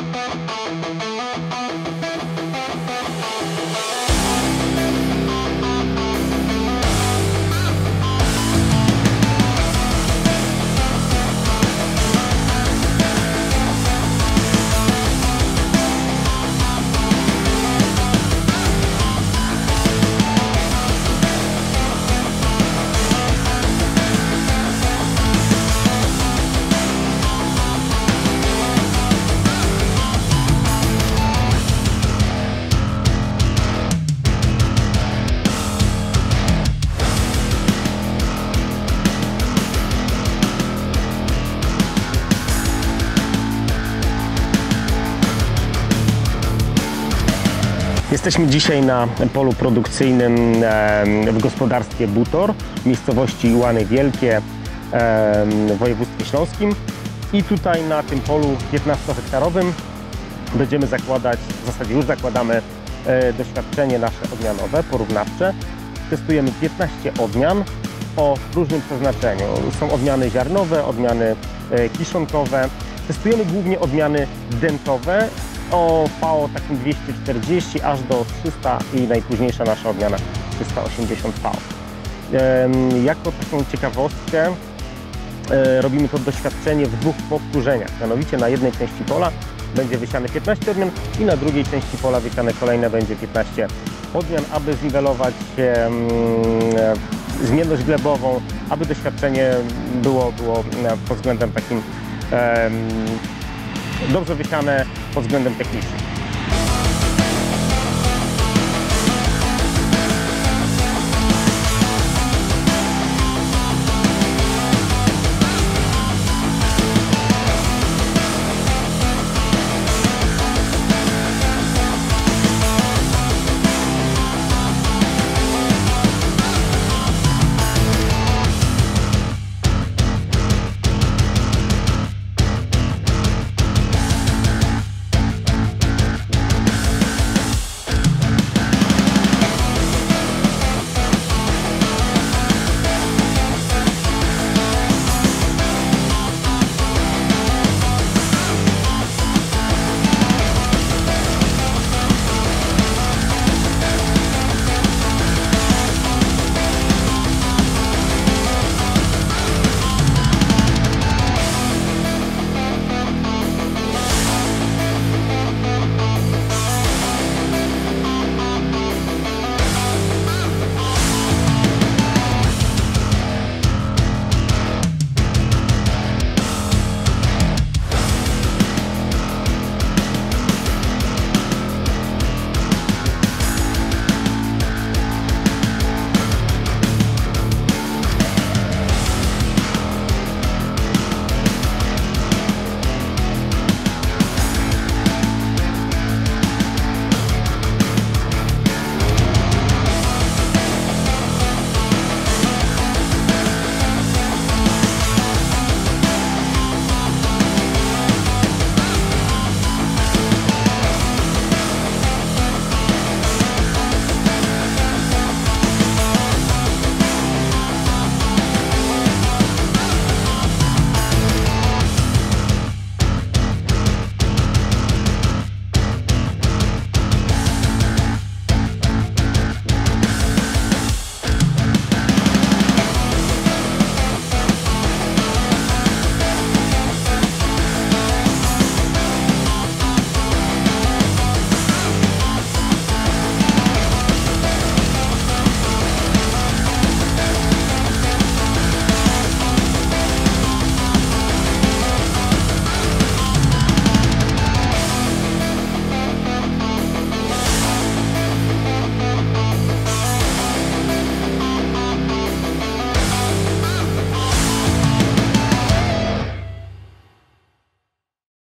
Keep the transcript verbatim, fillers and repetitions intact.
Jesteśmy dzisiaj na polu produkcyjnym w gospodarstwie Butor w miejscowości Łany Wielkie w województwie śląskim i tutaj na tym polu piętnastohektarowym będziemy zakładać, w zasadzie już zakładamy doświadczenie nasze odmianowe, porównawcze. Testujemy piętnaście odmian o różnym przeznaczeniu. Są odmiany ziarnowe, odmiany kiszonkowe. Testujemy głównie odmiany dentowe o V O takim dwieście czterdzieści aż do trzysta i najpóźniejsza nasza odmiana trzysta osiemdziesiąt V. Jako taką ciekawostkę robimy to doświadczenie w dwóch powtórzeniach. Mianowicie na jednej części pola będzie wysiane piętnaście odmian i na drugiej części pola wysiane kolejne będzie piętnaście odmian, aby zniwelować zmienność glebową, aby doświadczenie było, było pod względem takim dobrze wysiane pod względem technicznym.